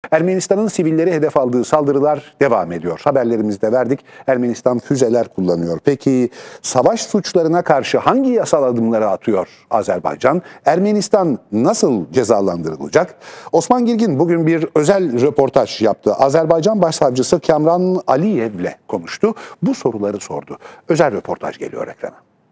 Ermenistan'ın sivilleri hedef aldığı saldırılar devam ediyor. Haberlerimizde verdik. Ermenistan füzeler kullanıyor. Peki savaş suçlarına karşı hangi yasal adımları atıyor Azerbaycan? Ermenistan nasıl cezalandırılacak? Osman Girgin bugün bir özel röportaj yaptı. Azerbaycan Başsavcısı Kamran Aliyev'le konuştu. Bu soruları sordu. Özel röportaj geliyor ekrana.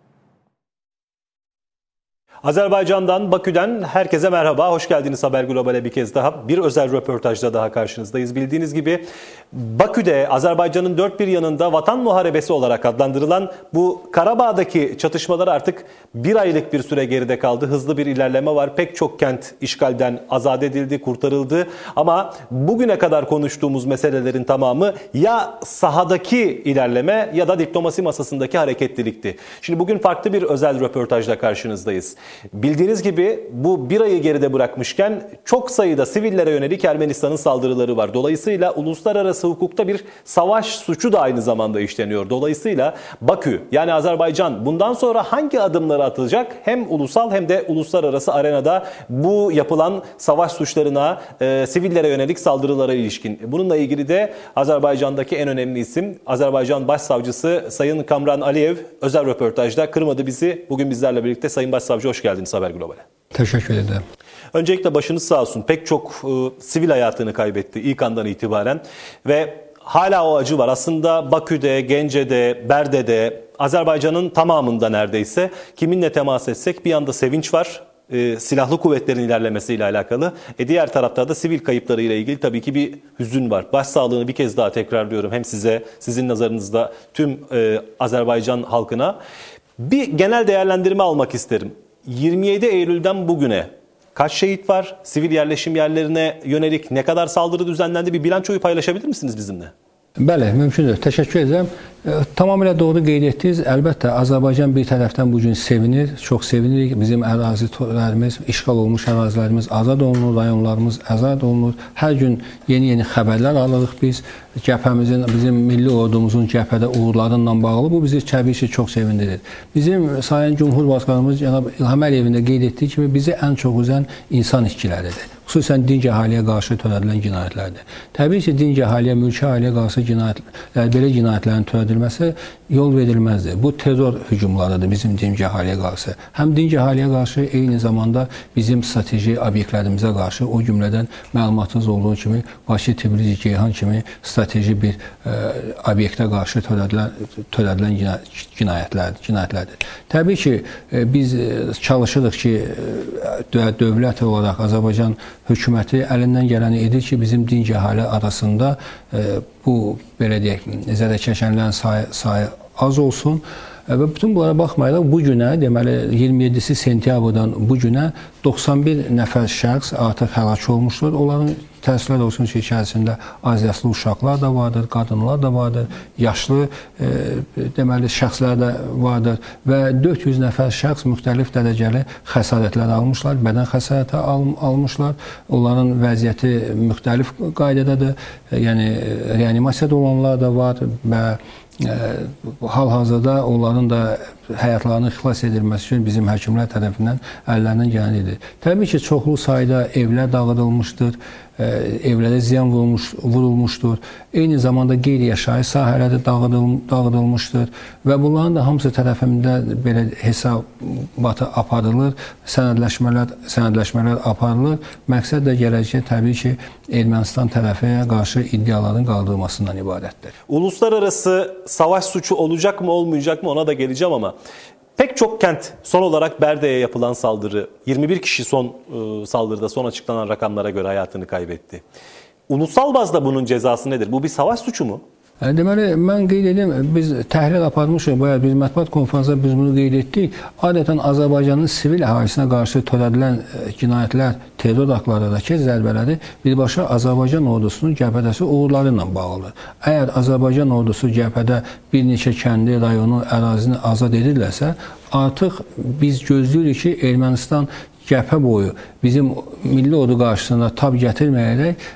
Azerbaycan'dan, Bakü'den herkese merhaba. Hoş geldiniz Haber Global'e bir kez daha. Bir özel röportajda daha karşınızdayız. Bildiğiniz gibi Bakü'de, Azerbaycan'ın dört bir yanında Vatan Muharebesi olarak adlandırılan bu Karabağ'daki çatışmalar artık bir aylık bir süre geride kaldı. Hızlı bir ilerleme var. Pek çok kent işgalden azat edildi, kurtarıldı. Ama bugüne kadar konuştuğumuz meselelerin tamamı ya sahadaki ilerleme ya da diplomasi masasındaki hareketlilikti. Şimdi bugün farklı bir özel röportajla karşınızdayız. Bildiğiniz gibi bu bir ayı geride bırakmışken çok sayıda sivillere yönelik Ermenistan'ın saldırıları var. Dolayısıyla uluslararası hukukta bir savaş suçu da aynı zamanda işleniyor. Dolayısıyla Bakü yani Azerbaycan bundan sonra hangi adımları atacak? Hem ulusal hem de uluslararası arenada bu yapılan savaş suçlarına, sivillere yönelik saldırılara ilişkin. Bununla ilgili de Azerbaycan'daki en önemli isim Azerbaycan Başsavcısı Sayın Kamran Aliyev özel röportajda kırmadı bizi. Bugün bizlerle birlikte. Sayın Başsavcı hoş geldiniz Haber Global'e. Teşekkür ederim. Öncelikle başınız sağ olsun. Pek çok sivil hayatını kaybetti ilk andan itibaren ve hala o acı var. Aslında Bakü'de, Gence'de, Berde'de, Azerbaycan'ın tamamında neredeyse kiminle temas etsek bir yanda sevinç var. Silahlı kuvvetlerin ilerlemesiyle alakalı. Diğer tarafta da sivil kayıplarıyla ilgili tabii ki bir hüzün var. Başsağlığını bir kez daha tekrarlıyorum. Hem size, sizin nazarınızda tüm Azerbaycan halkına. Bir genel değerlendirme almak isterim. 27 Eylül'den bugüne kaç şehit var? Sivil yerleşim yerlerine yönelik ne kadar saldırı düzenlendi? Bir bilançoyu paylaşabilir misiniz bizimle? Bəli, mümkündür. Təşəkkür edirəm. Tamamilə doğru qeyd etdiniz. Əlbəttə, Azərbaycan bir tərəfdən bugün sevinir, çox sevinirik. Bizim ərazilərimiz, işğal olmuş ərazilərimiz azad olunur, rayonlarımız azad olunur. Hər gün yeni xəbərlər alırıq biz. Cəbhəmizin, bizim milli ordumuzun cəbhədə uğurlarıyla bağlı. Bu bizi təbii ki, çox sevindirir. Bizim Sayın Cumhurbaşqanımız Cənab İlham Əliyevin də qeyd etdiyi kimi bizi ən çox üzən insan işçiləridir. Xüsusən dinc əhaliyə qarşı törədilən cinayətlərdir. Təbii ki, dinc əhaliyə, mülki əhaliyə qarşı belə cinayətlərin törədilməsi yol verilməzdir. Bu terror hücumlarıdır bizim dinc əhaliyə qarşı. Həm dinc əhaliyə qarşı, eyni zamanda bizim strateji obyektlərimizə qarşı, o cümlədən məlumatınız olduğu kimi Bakı, Təbriz, Ceyhan kimi strateji bir obyektə qarşı törədilən cinayətlərdir. Təbii ki, biz çalışırıq ki, dövlət olaraq Azərbaycan hökuməti əlindən gələni edir ki, bizim dinc əhali arasında bu, belə deyək, zərər çəkənlərin sayı az olsun. Və bütün bunlara baxmayaraq bu günə, deməli 27 sentyabrdan bu günə 91 nəfər şəxs artıq həlak olmuşdur. Onların təəssüflər olsun ki, içərisində az yaşlı uşaqlar da vardır, qadınlar da vardır, yaşlı deməli şəxslər də vardır və 400 nəfər şəxs müxtəlif dərəcəli xəsarətlər almışlar, bədən xəsarəti almışlar. Onların vəziyyəti müxtəlif qaydadadır, yəni reanimasiyada olanlar da var və hal-hazırda onların da həyatlarını xilas edilməsi üçün bizim həkimlər tərəfindən əllərindən gəlenidir. Təbii ki, çoxlu sayda evlər dağıdılmışdır, evlərə ziyan vurulmuşdur. Eyni zamanda qeyri-yaşayış sahələri dağıdılmışdır və bunların da hamısı tərəfindən belə hesabatı aparılır, sənədləşmələr aparılır. Məqsəd də gələcəkdə təbii ki, Ermənistan tərəfinə qarşı iddiaların qaldırılmasından ibarətdir. Uluslararası savaş suçu olacak mı olmayacak mı ona da geleceğim ama pek çok kent son olarak Berde'ye yapılan saldırı 21 kişi son saldırıda son açıklanan rakamlara göre hayatını kaybetti. Ulusal bazda bunun cezası nedir? Bu bir savaş suçu mu? Deməli, mən qeyd edim, biz təhlil aparmışıq, bayaq biz mətbuat konferansında biz bunu qeyd etdik. Adətən Azərbaycanın sivil əhalisinə qarşı törədilən cinayətlər, terror aktlarındakı zərbələri birbaşa Azərbaycan ordusunun cəbhədəsi uğurları ilə bağlıdır. Əgər Azərbaycan ordusu cəbhədə bir neçə kəndi, rayonu, ərazini azad edirlərsə, artıq biz gözləyirik ki, Ermənistan cəbhə boyu bizim milli ordu qarşısında tab gətirməyərək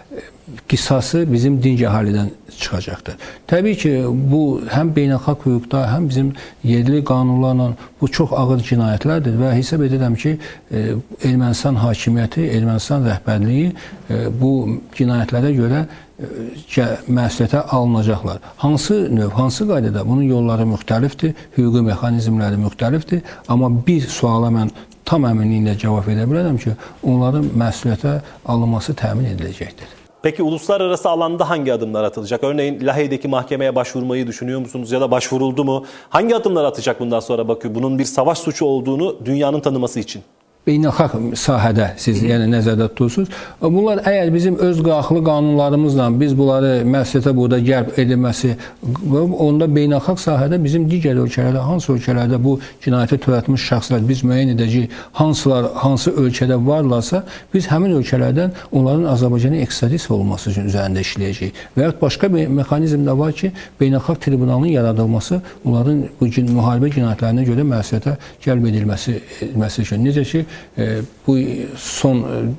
qisası bizim dinc əhalidən çıxacaqdır. Təbii ki, bu həm beynəlxalq hüquqda, həm bizim yerli qanunlarla bu çox ağır cinayətlərdir və hesab edirəm ki, Ermənistan hakimiyyəti, Ermənistan rəhbərliyi bu cinayətlərə görə məsuliyyətə alınacaqlar. Hansı növ, hansı qaydada? Bunun yolları müxtəlifdir, hüquqi mexanizmləri müxtəlifdir, amma bir suala mən tam əminliklə cavab verə bilərəm ki, onların məsuliyyətə alınması təmin ediləcəkdir. Peki uluslararası alanda hangi adımlar atılacak? Örneğin Lahey'deki mahkemeye başvurmayı düşünüyor musunuz ya da başvuruldu mu? Hangi adımlar atacak bundan sonra Bakü? Bunun bir savaş suçu olduğunu dünyanın tanıması için. Beynəlxalq sahədə siz yəni nəzərdə tutursunuz. Bunlar əgər bizim öz qalxılı qanunlarımızla biz bunları məsuliyyətə burada cəlb edilməsi, onda beynəlxalq sahədə bizim digər ölkələrdə, hansı ölkələrdə bu cinayətə törətmiş şəxslər biz müəyyən edəcəyik, hansı ölkədə varlarsa, biz həmin ölkələrdən onların Azərbaycana ekstradisiya olunması üçün üzərində işləyəcəyik. Və yaxud başqa bir mexanizm də var ki, beynəlxalq tribunalın yaradılması, onların bu müharibə cinayətlərinə görə məsuliyyətə cəlb edilməsi üçün. Necə ki, bu son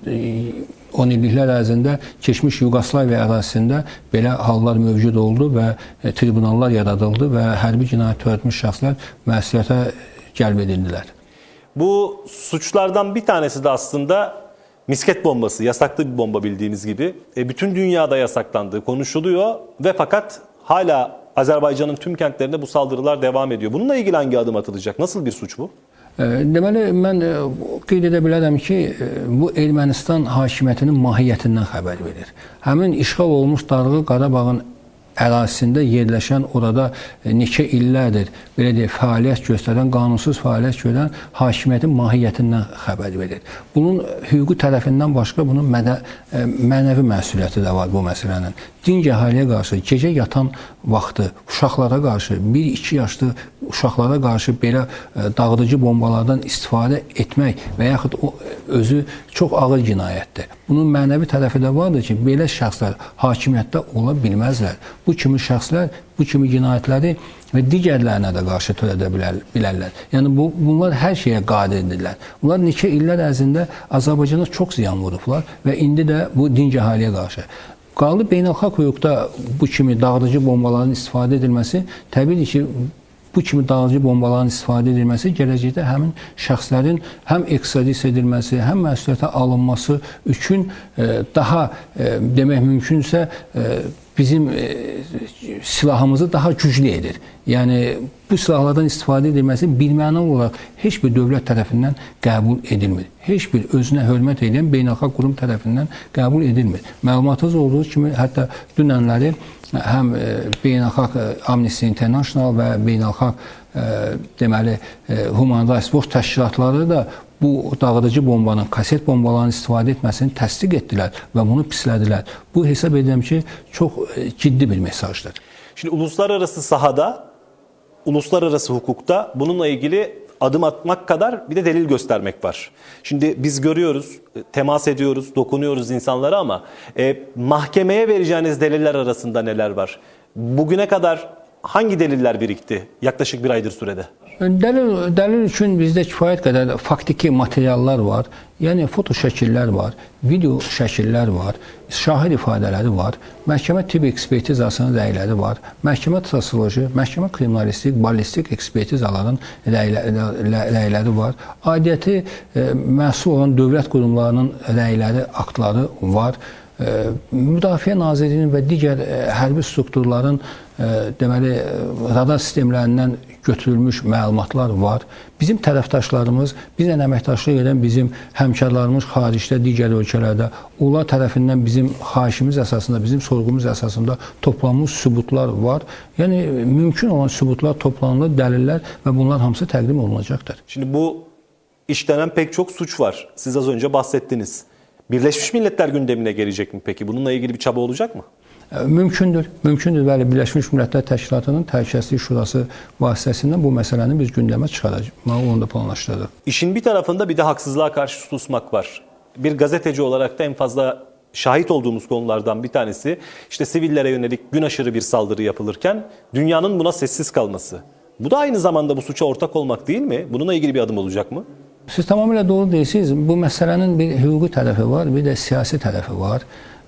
10 illiklər ərzində keçmiş Yugoslaviya ərazisində belə hallar mövcud oldu və tribunallar yaradıldı və hərbi cinayət törətmiş şəxslər məsuliyyətə cəlb edildilər. Bu suçlardan bir tanesi de aslında misket bombası, yasaklı bir bomba bildiğiniz gibi. Bütün dünyada yasaklandığı konuşuluyor ve fakat hala Azerbaycan'ın tüm kentlerinde bu saldırılar devam ediyor. Bununla ilgili hangi adım atılacak? Nasıl bir suç bu? Deməli, mən qeyd edə bilərəm ki, bu Ermənistan hakimiyyətinin mahiyyətindən xəbər verir. Həmin işğal olmuş Dağlıq Qarabağın ərazisində yerləşən, orada neçə illərdir belə deyək, fəaliyyət göstərən, qanunsuz fəaliyyət görən hakimiyyətin mahiyyətindən xəbər verir. Bunun hüquqi tərəfindən başqa bunun mənəvi məsuliyyəti də var bu məsələnin. Dinc əhaliyə qarşı, gecə yatan vaxtı uşaqlara qarşı, 1-2 yaşlı uşaqlara qarşı belə dağıdıcı bombalardan istifadə etmək və yaxud özü çox ağır cinayətdir. Bunun mənəvi tərəfi də vardır ki, belə şəxslər hakimiyyətdə ola bilməzlər. Bu kimi şəxslər, bu kimi cinayətləri və digərlərinə də qarşı törədə bilərlər. Yəni, bunlar hər şeyə qadirdirlər. Bunlar neçə illər ərzində Azərbaycana çox ziyan vurublar və indi də bu dinc əhaliyə qarşı. Qaldı beynəlxalq hüquqda bu kimi dağıdıcı bombaların istifadə edilməsi, təbii ki, bu kimi dağıdıcı bombaların istifadə edilməsi gələcəkdə həmin şəxslərin həm ekstradisiya edilməsi, həm məsuliyyətə alınması üçün daha demək mümkünsə bizim silahımızı daha güclü edir. Yəni, bu silahlardan istifadə edilməsi birmənalı olaraq heç bir dövlət tərəfindən qəbul edilmir. Heç bir özünə hörmət edən beynəlxalq qurum tərəfindən qəbul edilmir. Məlumatınız olduğu kimi, hətta dünənləri həm beynəlxalq Amnesty International və beynəlxalq deməli Human Rights Watch təşkilatları da bu dağıdıcı bombanın, kaset bombalarının istifadə etməsini təsdiq etdilər və bunu pislədilər. Bu hesab edirəm ki, çox ciddi bir mesajdır. Şimdi uluslararası sahada, uluslararası hukukta bununla ilgili adım atmak kadar bir de delil göstermek var. Şimdi biz görüyoruz, temas ediyoruz, dokunuyoruz insanlara ama mahkemeye vereceğiniz deliller arasında neler var? Bugüne kadar hangi deliller birikti yaklaşık bir aydır sürede? Dəlil üçün bizdə kifayət qədər faktiki materiallar var. Yəni, foto şəkillər var, video şəkillər var, şahid ifadələri var, məhkəmə tibb ekspertizasının rəyləri var, məhkəmə sosioloji, məhkəmə kriminalistik, ballistik ekspertizaların rəyləri var, aidiyyəti məsul olan dövlət qurumlarının rəyləri, aktları var. Müdafiə Nazirliyinin və digər hərbi strukturların deməli, radar sistemlərindən götürülmüş məlumatlar var. Bizim tərəfdaşlarımız, bizlə əməkdaşlıq edən bizim həmkarlarımız xaricdə, digər ölkələrdə, onlar tərəfindən bizim xahişimiz əsasında, bizim sorğumuz əsasında toplanmış sübutlar var. Yəni, mümkün olan sübutlar toplanılır, dəlillər və bunlar hamısı təqdim olunacaqdır. Şimdi bu işlenen pek çok suç var. Siz az önce bahsettiniz. Birleşmiş Milletler gündemine gelecek mi peki? Bununla ilgili bir çaba olacak mı? Mümkündür. Mümkündür. Bəli, Birləşmiş Millətlər Təşkilatının Təhlükəsizlik Şurası vasitəsilə bu məsələni biz gündəmə çıxaracağıq. Onu da planlaşdırdıq. İşin bir tarafında bir de haksızlığa karşı susmak var. Bir gazeteci olarak da en fazla şahit olduğumuz konulardan bir tanesi işte sivillere yönelik gün aşırı bir saldırı yapılırken dünyanın buna sessiz kalması. Bu da aynı zamanda bu suça ortak olmak değil mi? Bununla ilgili bir adım olacak mı? Siz tamamilə doğru deyirsiniz. Bu məsələnin bir hüquqi tərəfi var, bir də siyasi tərəfi var.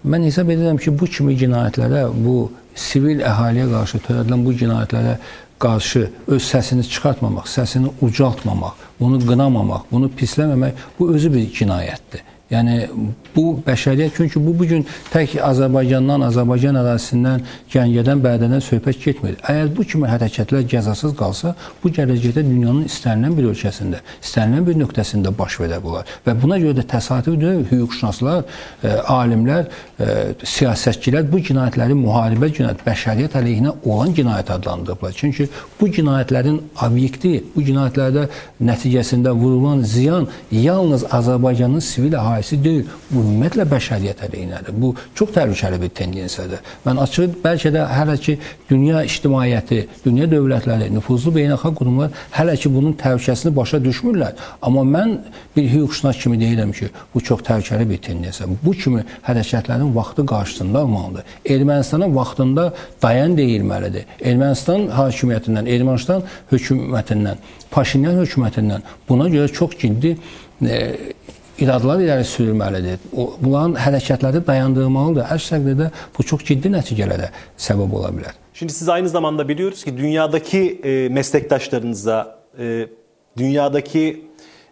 Mən hesab edirəm ki, bu kimi cinayətlərə, bu sivil əhaliyə qarşı törədilən bu cinayətlərə qarşı öz səsini çıxartmamaq, səsini ucaltmamaq, bunu qınamamaq, bunu pisləməmək, bu özü bir cinayətdir. Yəni bu bəşəriyyət, çünki bu gün tək Azərbaycandan, Azərbaycan ərazisindən, Gəncədən, Bərdədən söhbət getmir. Əgər bu kimi hərəkətlər cəzasız qalsa, bu gələcəkdə dünyanın istənilən bir ölkəsində, istənilən bir nöqtəsində baş verə bilər. Və buna görə də təsadüf deyil, hüquqşünaslar, alimlər, siyasətçilər bu cinayətləri müharibə cinayət, bəşəriyyət əleyhinə olan cinayət adlandırıblar. Çünki bu cinayətlərin obyekti, bu cinayətlərdə nəticəsində vurulan ziyan yalnız Azərbaycanın sivil əhalisi deyil, bu ümumiyyətlə bəşəriyyət əleyhinədir. Bu çox təhlükəli bir tendensiyadır. Mən açıq, bəlkə də hələ ki dünya ictimaiyyəti, dünya dövlətləri, nüfuzlu beynəlxalq qurumlar hələ ki bunun təhlükəsini başa düşmürlər. Amma mən bir hüquqşünas kimi deyirəm ki, bu çox təhlükəli bir tendensiya. Bu kimi hərəkətlərin vaxtı qarşısında olmalıdır. Ermənistana vaxtında dayan deyilməlidir. Ermənistan hakimiyyətindən, Ermənistan hökumətindən, Paşinyan hökumətindən buna görə çox ciddi iradlar irəli sürülməlidir. Bunların hərəkətləri dayandırılmalıdır. Əks təqdirdə bu çox ciddi nəticələrə səbəb ola bilər. Şimdi siz aynı zamanda biliyoruz ki dünyadaki meslektaşlarınıza, dünyadaki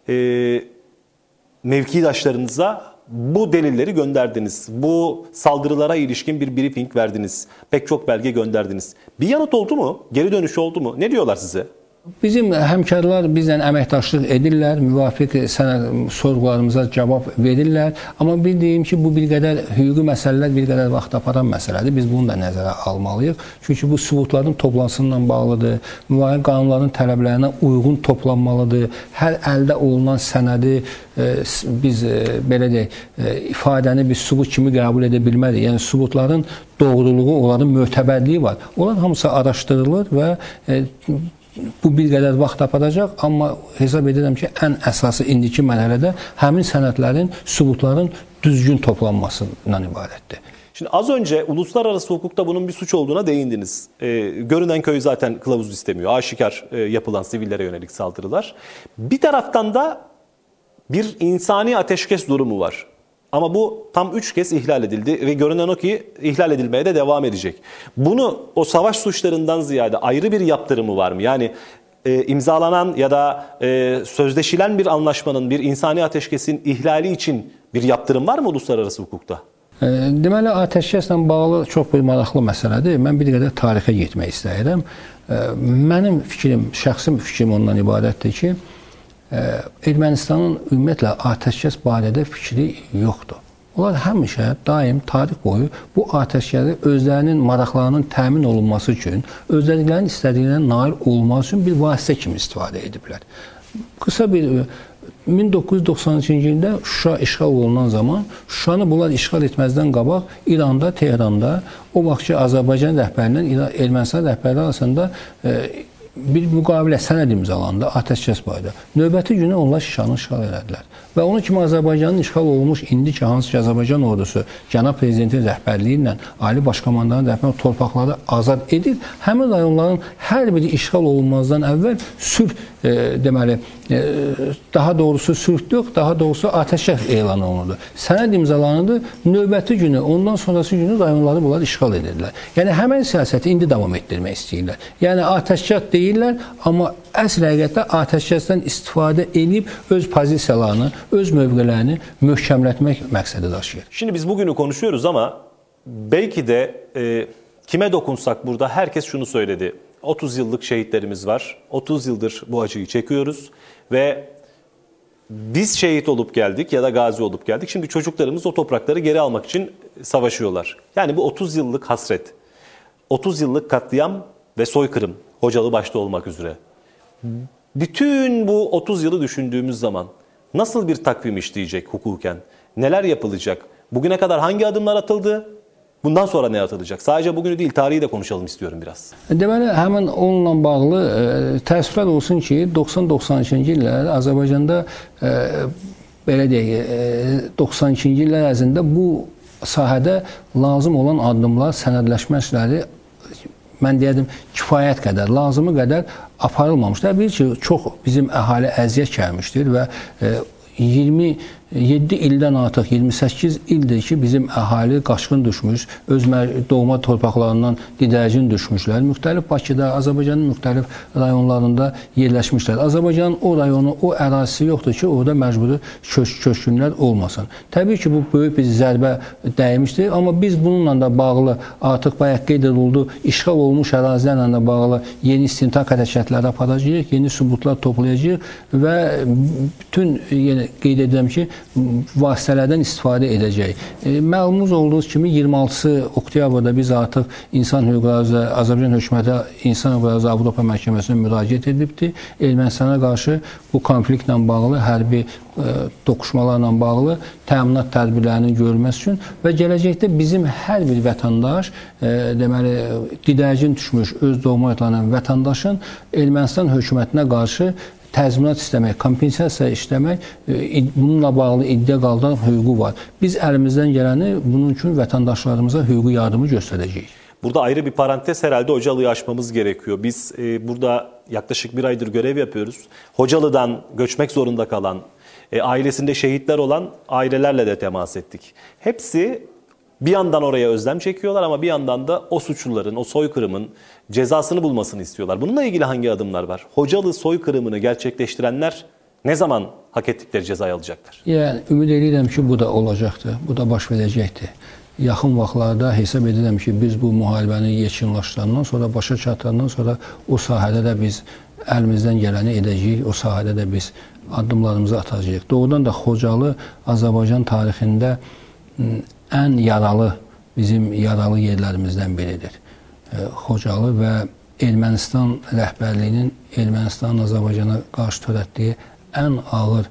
mevkidaşlarınıza bu delilleri gönderdiniz. Bu saldırılara ilişkin bir briefing verdiniz. Pek çok belge gönderdiniz. Bir yanıt oldu mu? Geri dönüş oldu mu? Ne diyorlar size? Bizim həmkarlar bizlə əməkdaşlıq edirlər, müvafiq sorğularımıza cavab verirlər. Amma bildiyim ki, bu bir qədər hüquqi məsələlər, bir qədər vaxt aparan məsələdir. Biz bunu da nəzərə almalıyıq. Çünki bu sübutların toplansınla bağlıdır, müvafiq qanunların tələblərinə uyğun toplanmalıdır. Hər əldə olunan sənədi biz belə deyək, ifadəni bir sübut kimi qəbul edə bilmərik. Yəni sübutların doğruluğu, onların mötəbərliyi var. Onlar hamısı araşdırılır və bu bir qədər vaxt aparacaq, amma hesab edirəm ki, ən əsası indiki mərhələdə həmin sənədlərin, sübutların düzgün toplanmasından ibarətdir. Şimdi az önce uluslararası hukukta bunun bir suç olduğuna değindiniz. Görünen köy zaten kılavuz istemiyor. Aşikar yapılan sivillere yönelik saldırılar. Bir taraftan da bir insani ateşkes durumu var. Ama bu tam 3 kez ihlal edildi ve görünen o ki ihlal edilmeye de devam edecek. Bunu o savaş suçlarından ziyade ayrı bir yaptırımı var mı? Yani imzalanan ya da sözleşilen bir anlaşmanın, bir insani ateşkesin ihlali için bir yaptırım var mı uluslararası hukukta? Deməli, atəşkəslə bağlı çox bir maraqlı məsələdir. Mən bir qədər tarixə getmək istəyirəm. Mənim fikrim, şəxsi fikrim ondan ibarətdir ki, Ermənistanın ümumiyyətlə atəşkəs barədə fikri yoxdur. Onlar həmişə, daim, tarix boyu bu atəşkəsi özlərinin maraqlarının təmin olunması üçün, özlərinin istədiklərinə nail olması üçün bir vasitə kimi istifadə ediblər. Qısa bir 1993-cü ildə Şuşa işğal olunan zaman Şuşanı bunlar işğal etməzdən qabaq İranda, Tehranda o vaxtki Azərbaycan rəhbərinin Ermənistan rəhbərləri arasında bir müqavilə sənəd imzalandı atəşkəs barədə. Növbəti günü onlar Şuşanı işğal elədilər. Və onun kimi Azərbaycanın işğal olunmuş indiki hansı ki Azərbaycan ordusu cənab prezidentin rəhbərliyi ilə Ali Başkomandanın rəhbərliyi torpaqları azad edir. Həmin rayonların hər biri işğal olunmazdan əvvəl sülh deməli, daha doğrusu sülh yox, daha doğrusu atəşkəs elan olundu. Sənəd imzalandı. Növbəti günü, ondan sonrası günü rayonları bunlar işğal edirlər. Yəni həmin siyasəti indi davam etdirmək istəyirlər. Yəni atəşkəs deyirlər, amma əsl həqiqətdə atəşkəsdən istifadə edib öz pozisiyalarını, öz mövqələrini möhkəmlətmək məqsədi daşıyır. Şimdi biz bugünü konuşuyoruz ama belki de kime dokunsak burada herkes şunu söyledi. 30 yıllık şehitlerimiz var. 30 yıldır bu acıyı çekiyoruz ve biz şehit olup geldik ya da gazi olup geldik. Şimdi çocuklarımız o toprakları geri almak için savaşıyorlar. Yani bu 30 yıllık hasret, 30 yıllık katliam ve soykırım, Hocalı başta olmak üzere. Bütün bu 30 yılı düşündüğümüz zaman nasıl bir takvim işleyecek hukuken? Neler yapılacak? Bugüne kadar hangi adımlar atıldı? Bundan sonra ne atılacak? Sadece bugünü değil, tarihi de konuşalım istiyorum biraz. Deməli, həmin onunla bağlı təəssüflər olsun ki, 90-92-ci illər Azərbaycanda belə deyək, 92-ci illər ərzində bu sahədə lazım olan addımlar, sənədləşmə işləri mən deyədim, kifayət qədər, lazımı qədər aparılmamışdır. Bir ki, çox bizim əhali əziyyət gəlmişdir və 20 7 ildən artıq 28 ildir ki, bizim əhali qaçqın düşmüş, öz doğma torpaqlarından didərgin düşmüşlər. Müxtəlif Bakıda, Azərbaycanın müxtəlif rayonlarında yerləşmişlər. Azərbaycanın o rayonu, o ərazisi yoxdur ki, orada məcburi köçkünlər olmasın. Təbii ki, bu böyük bir zərbə dəymişdir, amma biz bununla da bağlı artıq bayaq qeyd edildi, işğal olmuş ərazilərlə də bağlı yeni istintaq hərəkətləri aparacağıq, yeni sübutlar toplayacağıq və bütün qeyd edirəm ki, vasitələrdən istifadə edəcək. Məlumunuz olduğunuz kimi 26 oktyabrda biz artıq İnsan Hüquqları Azərbaycan hökuməti İnsan Hüquqları Avropa Məhkəməsinə müraciət edibdir. Ermənistana qarşı bu konfliktlə bağlı, hərbi toqquşmalarla bağlı təminat tədbirlərinin görülməsi üçün və gələcəkdə bizim hər bir vətəndaş, deməli, didərgin düşmüş, öz doğma yurtlarından vətəndaşın Ermənistan hökumətinə qarşı təzminat istəmək, kompensasiya istəmək, bununla bağlı iddia qaldıran hüququ var. Biz əlimizdən gələni bunun üçün vətəndaşlarımıza hüquqi yardımı göstərəcəyik. Burada ayrı bir parantez herhalde Hocalı'yı açmamız gerekiyor. Biz burada yaklaşık bir aydır görev yapıyoruz. Hocalı'dan göçmek zorunda kalan, ailesinde şehitler olan ailelerle de temas ettik. Hepsi bir yandan oraya özlem çekiyorlar ama bir yandan da o suçluların, o soykırımın cezasını bulmasını istiyorlar. Bununla ilgili hangi adımlar var? Hocalı soykırımını gerçekleştirenler ne zaman hak ettikleri cezayı alacaklar? Yəni, ümid edirəm ki, bu da olacaqdır, bu da baş verəcəkdir. Yaxın vaxtlarda hesab edirəm ki, biz bu müharibəni yekunlaşdırandan sonra, başa çatandan sonra o sahədə də biz əlimizdən gələni edəcəyik, o sahədə də biz addımlarımızı atacağıq. Doğrudan da Xocalı Azərbaycan tarixində ən yaralı, bizim yaralı yerlərimizdən biridir. Xocalı və Ermənistan rəhbərliyinin Ermənistan Azərbaycana qarşı törətdiyi ən ağır,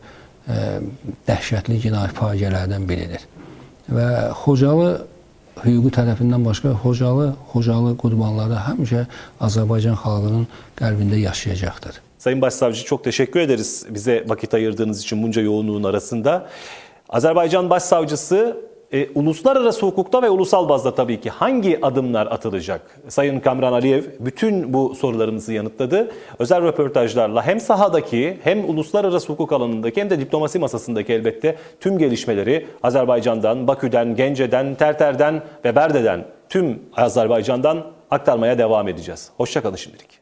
dəhşətli cinayət faciələrdən biridir. Və Xocalı hüququ tərəfindən başqa Xocalı qurbanları həmişə Azərbaycan xalqının qəlbində yaşayacaqdır. Sayın Başsavcı, çok teşekkür ederiz bize vakit ayırdığınız için bunca yoğunluğun arasında. Azerbaycan Başsavcısı uluslararası hukukta ve ulusal bazda tabii ki hangi adımlar atılacak? Sayın Kamran Aliyev bütün bu sorularımızı yanıtladı. Özel röportajlarla hem sahadaki hem uluslararası hukuk alanındaki hem de diplomasi masasındaki elbette tüm gelişmeleri Azerbaycan'dan, Bakü'den, Gence'den, Terter'den ve Berde'den tüm Azerbaycan'dan aktarmaya devam edeceğiz. Hoşça kalın şimdilik.